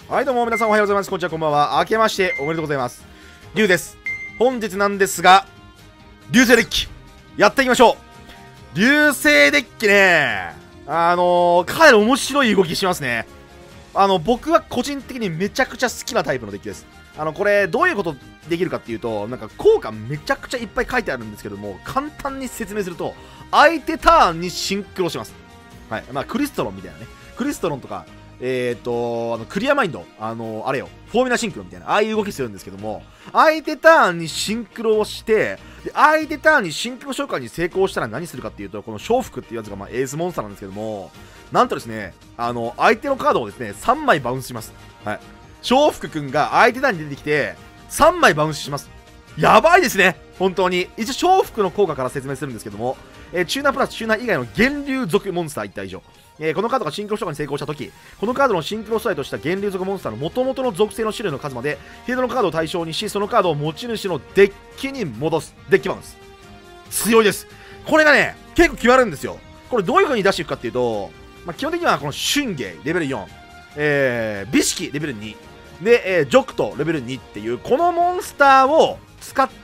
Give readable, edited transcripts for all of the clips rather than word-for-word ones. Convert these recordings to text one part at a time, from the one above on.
はい、どうも皆さんおはようございます。こんにちは、こんばんは。明けましておめでとうございます。リュウです。本日なんですが、流星デッキ、やっていきましょう。流星デッキね、かなり面白い動きしますね。僕は個人的にめちゃくちゃ好きなタイプのデッキです。これ、どういうことできるかっていうと、なんか効果めちゃくちゃいっぱい書いてあるんですけども、簡単に説明すると、相手ターンにシンクロします。はい。まあ、クリストロンみたいなね。クリストロンとか、クリアマインド、あれよ、フォーミュラシンクロみたいな、ああいう動きするんですけども、相手ターンにシンクロをして、で相手ターンにシンクロ召喚に成功したら何するかっていうと、この笑福っていうやつがまあエースモンスターなんですけども、なんとですね、相手のカードをですね、3枚バウンスします。はい。笑福くんが相手ターンに出てきて、3枚バウンスします。やばいですね、本当に。一応、笑福の効果から説明するんですけども、チューナープラスチューナー以外の源流属モンスター1体以上。このカードがシンクロ召喚に成功したとき、このカードのシンクロ素材とした源流属モンスターの元々の属性の種類の数まで、フィールドのカードを対象にし、そのカードを持ち主のデッキに戻す。デッキバウンス。強いです。これがね、結構決まるんですよ。これどういう風に出していくかっていうと、まあ、基本的にはこの春芸レベル4、美式レベル2、で、ジョクトレベル2っていう、このモンスターを使って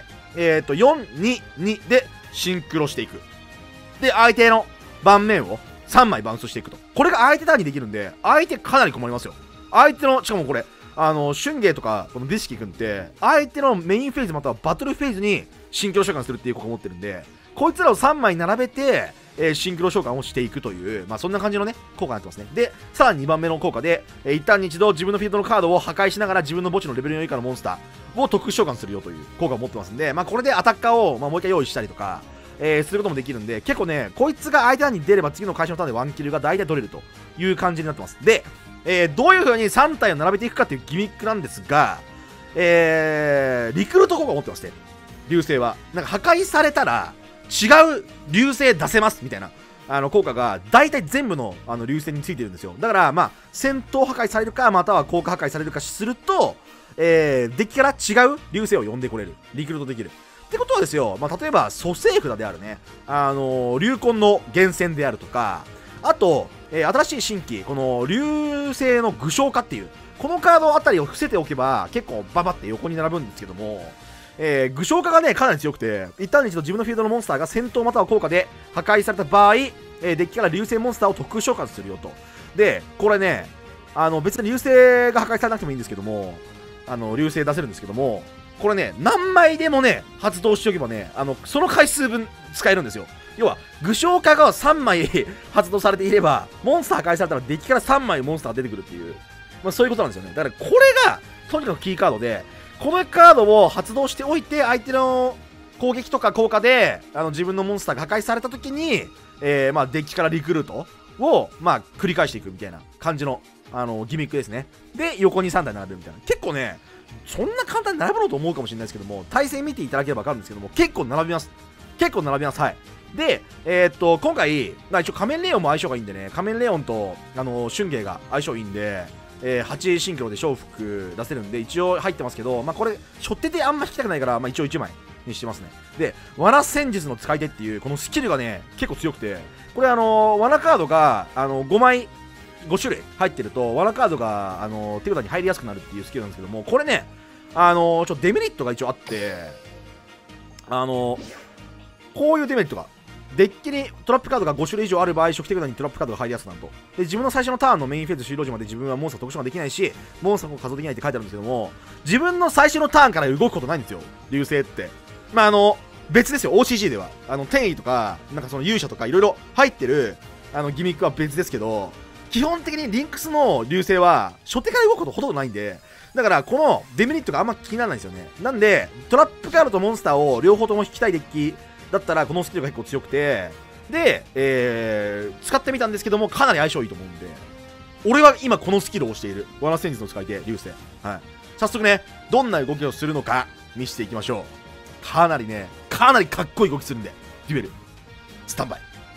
、4、2、2でシンクロしていく。で、相手の盤面を3枚バウンスしていくと。これが相手ターンにできるんで、相手かなり困りますよ。相手の、しかもこれ、春芸とか、このディシキ君って、相手のメインフェーズまたはバトルフェーズにシンクロ召喚するっていう効果を持ってるんで、こいつらを3枚並べて、シンクロ召喚をしていくという、まあそんな感じのね、効果になってますね。で、さらに2番目の効果で、一旦に一度自分のフィールドのカードを破壊しながら自分の墓地のレベル4以下のモンスターを特殊召喚するよという効果を持ってますんで、まあこれでアタッカーを、まあ、もう一回用意したりとか、することもできるんで、結構ね、こいつが相手に出れば次の開始のターンでワンキルが大体取れるという感じになってます。で、どういう風に3体を並べていくかっていうギミックなんですが、リクルート効果を持ってまして、流星は。なんか破壊されたら違う流星出せますみたいな。効果が大体全部の流星についてるんですよ。だからまあ戦闘破壊されるかまたは効果破壊されるかすると、デッキから違う流星を呼んでこれる、リクルートできるってことはですよ、まあ、例えば蘇生札であるね、流魂の源泉であるとか、あと、新しい新規この流星の具象化っていうこのカードあたりを伏せておけば結構ババって横に並ぶんですけども、具象化がねかなり強くて、一旦に一度自分のフィールドのモンスターが戦闘または効果で破壊された場合、デッキから流星モンスターを特殊召喚するよと。でこれね、別に流星が破壊されなくてもいいんですけども、流星出せるんですけども、これね何枚でもね発動しておけばね、その回数分使えるんですよ。要は具象化が3枚発動されていれば、モンスター破壊されたらデッキから3枚モンスター出てくるっていう、まあ、そういうことなんですよね。だからこれがとにかくキーカードで、このカードを発動しておいて、相手の攻撃とか効果で自分のモンスターが破壊された時に、まあ、デッキからリクルートを、まあ、繰り返していくみたいな感じの、ギミックですね。で横に3台並べるみたいな。結構ねそんな簡単に並べろうと思うかもしれないですけども、対戦見ていただければ分かるんですけども、結構並びます。結構並びます。はい。で、今回、まあ、一応仮面レオンも相性がいいんでね、仮面レオンと春芸が相性いいんで、8シンクロで勝服出せるんで一応入ってますけど、まあ、これ初手であんま引きたくないから、まあ、一応1枚にしてますね。で罠戦術の使い手っていうこのスキルがね結構強くて、これ罠カードが5枚5種類入ってると罠カードが手札に入りやすくなるっていうスキルなんですけども、これねちょっとデメリットが一応あって、こういうデメリットが、デッキにトラップカードが5種類以上ある場合、初期手札にトラップカードが入りやすくなると。で自分の最初のターンのメインフェーズ終了時まで自分はモンスター特殊ができないし、モンスターも稼働できないって書いてあるんですけども、自分の最初のターンから動くことないんですよ、流星って。まあ別ですよ、 OCG では転移とかなんかその勇者とかいろいろ入ってるギミックは別ですけど、基本的にリンクスの流星は初手から動くことほとんどないんで、だからこのデメリットがあんま気にならないんですよね。なんでトラップカードとモンスターを両方とも引きたいデッキだったらこのスキルが結構強くて、で、使ってみたんですけどもかなり相性いいと思うんで、俺は今このスキルを押している罠戦術の使い手流星。はい、早速ねどんな動きをするのか見せていきましょう。かなりかっこいい動きするんで、デュエルスタンバイ。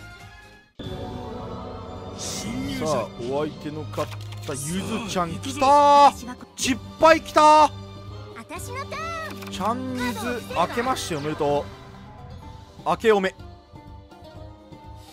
さあお相手の方ゆずちゃん来たー、ちっぱい来たー、ちゃんゆず明けましておめでとう、明けおめ。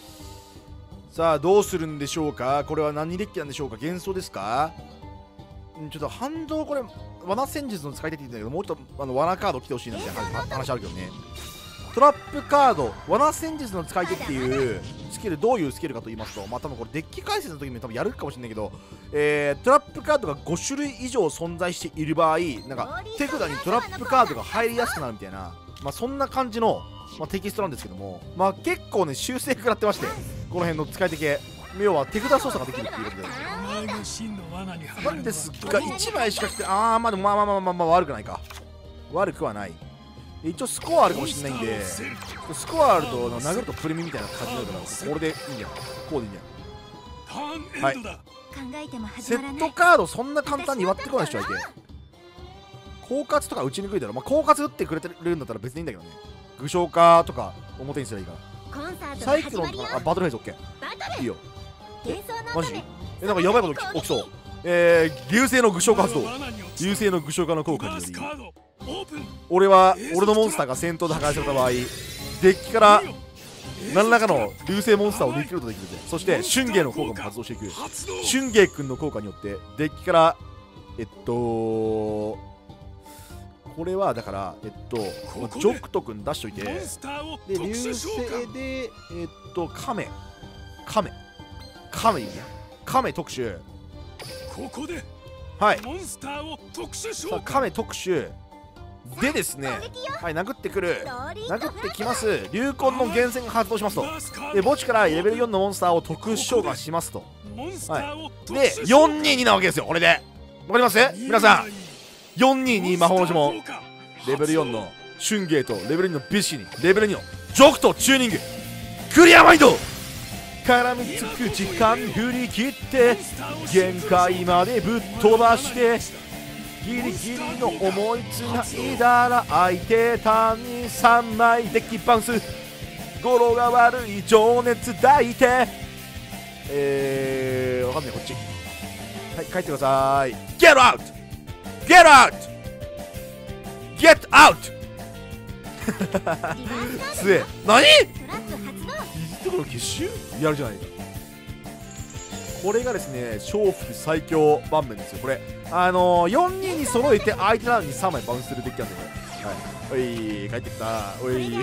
さあどうするんでしょうか。これは何デッキなんでしょうか。幻想ですか。 ちょっと反動これ罠戦術の使い手って言うんだけど、もうちょっと罠カード来てほしいなって話あるけどね。トラップカード、罠戦術の使い手っていうスキル、どういうスキルかと言いますと、まあ多分これデッキ解説の時に多分やるかもしれないけど、トラップカードが5種類以上存在している場合、なんか手札にトラップカードが入りやすくなるみたいな、まあそんな感じの、まあ、テキストなんですけども、まあ結構ね修正食らってまして、この辺の使い手系、要は手札操作ができるっていうことで、なんですが1枚しか来て、まあでもまあ悪くないか、悪くはない。一応スコアあるかもしれないんで、スコアあると殴るとプレミみたいな感じになるから、これでいいんじゃん、こうでいいんじゃん。はい、セットカードそんな簡単に割ってこない人はいて、狡猾とか打ちにくいだろ。まあ狡猾打ってくれてるんだったら別にいいんだけどね。具象化とか表にすればいいから。サイクロンとか、バトルフェイズ OK いいよ。マジなんかやばいこと起きそう。流星の具象化発動、流星の具象化の効果により、俺のモンスターが戦闘で破壊された場合、デッキから何らかの流星モンスターをリクルートできるぜ。そして春芸の効果も発動していく。春芸君の効果によってデッキからこれはだからジョクト君出しといて、で流星で亀いいね。亀特殊、はい、亀特殊でですね、はい、殴ってきます。流魂の源泉が発動しますと。で墓地からレベル4のモンスターを特殊召喚しますと。はい、で422なわけですよ。これでわかります皆さん。422魔法の呪文、レベル4の春芸とレベル2のビシにレベル2のジョクとチューニング、クリアマインド絡みつく時間振り切って限界までぶっ飛ばして、ギリギリの思いつないだら相手単に3枚デッキバウンス、語呂が悪い情熱抱いて、わかんないこっち、はい、帰ってください。 Get out! Get out! Get out! すえ、何？ところ結集やるじゃないか。これがですね笑福最強盤面ですよ。これ4人に揃えて相手なのに3枚バウンスするデッキなんで、これ、はい、おい帰ってきた、おい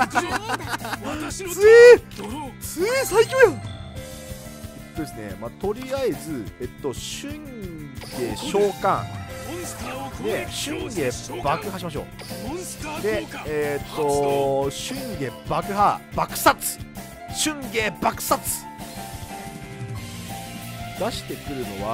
つえ最強やん。ですね、まあとりあえず春芸召喚で春芸爆破しましょう。で春芸爆破爆殺、春芸爆殺出してくるのは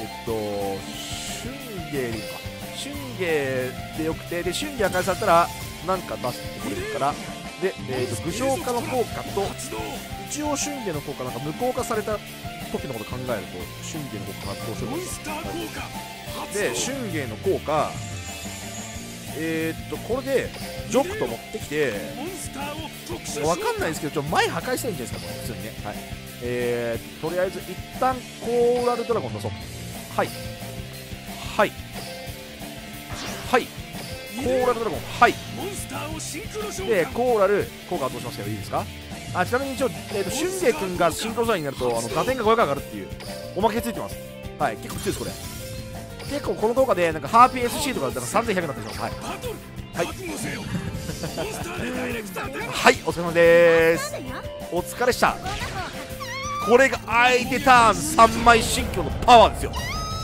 春芸でいいか、春芸でよくて、で春芸破壊されたらなんか出してくれるから、で具象化の効果と一応春芸の効果なんか無効化された時のこと考えると春芸の効果発動するんですよ。で春芸の効果これでジョクト持ってきて、わかんないですけど前破壊したいんじゃないですか、普通にね。はい、とりあえず一旦コーラルドラゴン出そう。はいはいはい、コーラルドラゴン、はい、でコーラル効果発動しますけどいいですか。ちなみに一応春芸君がシンクロサインになると打点が500上がるっていうおまけついてます。はい、結構強いです。これ結構この動画でなんかハーピー SC とかだったら3100になってしまう。はいはい、お疲れ様でーす。お疲れっした。これが相手ターン3枚新居のパワーですよ。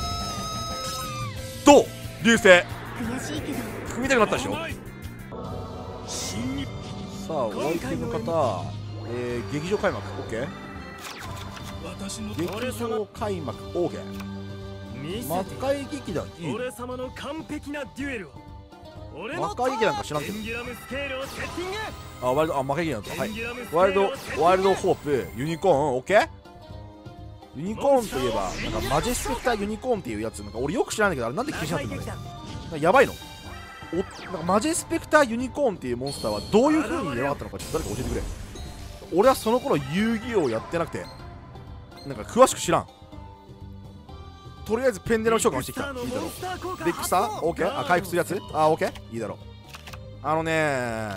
どう流星組みたくなったでしょ。さあお相手の方、劇場開幕 OK、 劇場開幕 OK、魔界劇団いい。 俺様の完璧なデュエルを。 魔界劇団か知らんけど、魔界劇団だった。はい、ワイルドホープユニコーン OK。 ユニコーンといえばなんかマジェスペクターユニコーンっていうやつ、なんか俺よく知らないんだけど、あれなんで禁止になってるんだね。やばいのなんかマジェスペクターユニコーンっていうモンスターはどういう風に弱かったのかちょっと誰か教えてくれ。俺はその頃遊戯王やってなくてなんか詳しく知らん。とりあえずペンデラの召喚してきた。いいだろう。デッキスター OK。 回復するやつOK。 いいだろう。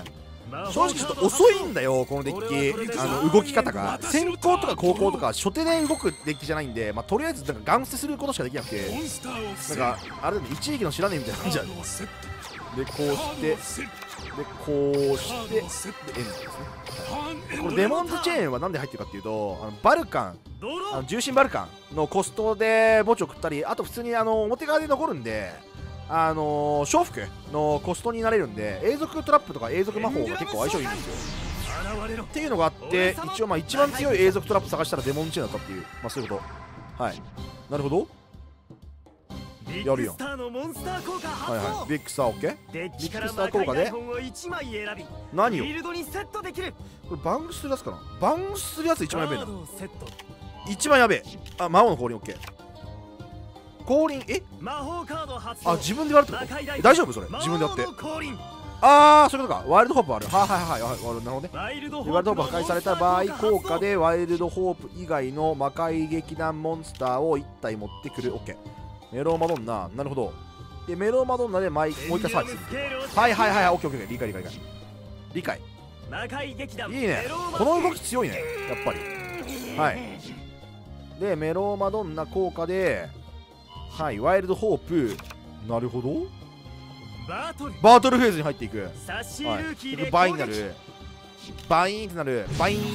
正直ちょっと遅いんだよこのデッキ。動き方が先行とか後攻とか初手で動くデッキじゃないんで、とりあえずなんかガン捨てすることしかできなくて、なんかあれだね、一時期の知らねえみたいな感じある。でこうしてでこうしてでエンドですね。これデモンズチェーンはなんで入ってるかっていうと、バルカン重心バルカンのコストで墓地を食ったり、あと普通に表側で残るんで、承服のコストになれるんで、永続トラップとか永続魔法が結構相性いいんですよっていうのがあって、一応一番強い永続トラップ探したらデモンチェーンだったっていう、そういうこと。はい、なるほど、やるよ。はいはい、ビッグスター OK。 ビッグスター効果で何をこれバウンスするやつかな。バウンスするやつ一番やべえな。一番やべえ。魔王の降臨 OK。降臨自分でやるってこと？大丈夫それ？自分でやって。そういうことか。ワイルドホープある。はい、なるほどね。ワイルドホープ破壊された場合、効果でワイルドホープ以外の魔界劇団モンスターを1体持ってくる。 OK。メローマドンナ、なるほど。でメローマドンナでもう一回サービスする。はい、OK。理解。いいね、この動き強いねやっぱり。はい、でメローマドンナ効果で、はい、ワイルドホープ、なるほど。バトルフェーズに入っていく。はい、バインになる。バイーンってなる。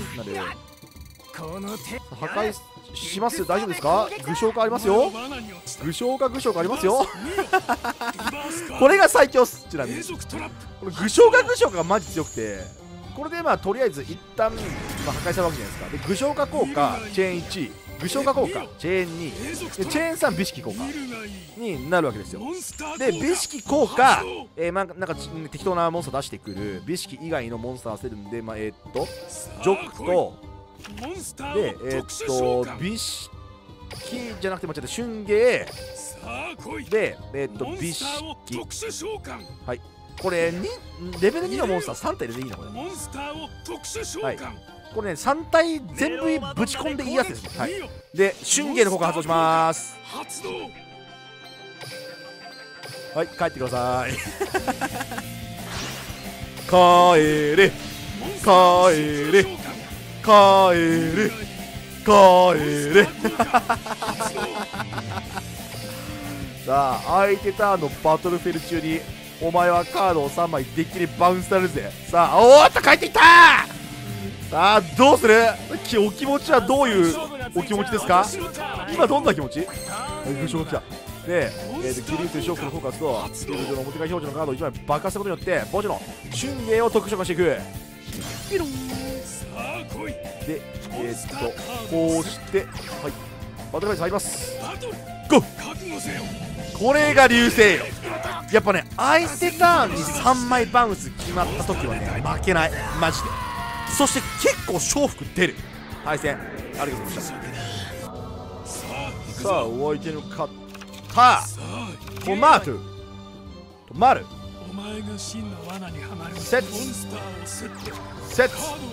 破壊します。大丈夫ですか？具象化ありますよ。具象化ありますよ。これが最強っす。ちなみにこれ具象化がマジ強くて、これでとりあえず一旦破壊されるわけじゃないですか。で具象化効果チェーン1、具象化効果チェーン2でチェーン3美式効果になるわけですよ。で美式効果、なんか適当なモンスター出してくる。美式以外のモンスター出せるんで、ジョックとで美式じゃなくて間違えた、春芸で美式、はい、これレベル2のモンスター3体でいいのこれ。はい、これね3体全部ぶち込んでいいやつですね。はい、で春芸の効果発動します。はい、帰ってください。帰れさあ相手ターンのバトルフェル中にお前はカードを3枚デッキにバウンスされるぜ。さあおーっと帰ってきたー。さあどうする？お気持ちはどういうお気持ちですか？今どんな気持ち？具象が来た。で、ギリースショックのフォーカスとフィールドの表側表示のカードを1枚爆破したことによって墓地の春芸を特殊化していく。ピロンでこうして、はい、バトルフェイス入ります。ゴー。これが流星よ。やっぱね相手ターンに3枚バウンス決まった時はね負けない、マジで。そして結構勝負出る。対戦ありがとうございました。さあお相手の勝ったトマト止まる。 お前が真の罠にはまる。 セットちょ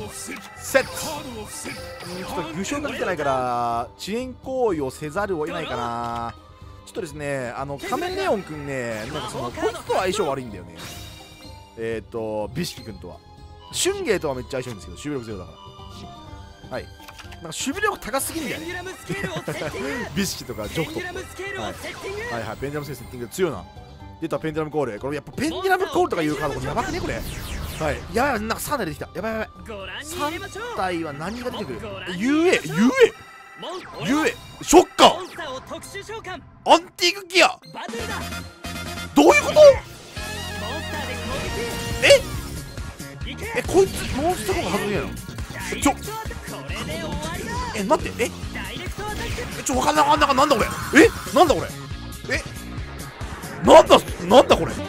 っと具象が来てないから遅延行為をせざるを得ないかな。ちょっとですね仮面レオンくんね、なんかこいつとは相性悪いんだよね。美式くんとは春芸とはめっちゃ相性いいんですけど、守備力ゼロだから。はい、なんか守備力高すぎるんだよね。美式とかジョクとか、はいペンデュラムセッティング強いな。出たペンデュラムコール。これやっぱペンデュラムコールとかいうカードこれやばくねこれ。はい、やばい、なんか3体出てきた。やばい3体は何が出てくる？ゆえショッカーアンティークギア、どういうこと？こいつモンスター効果外れないの？待ってわかんなかった。なんだこれなんだこれなんだこれ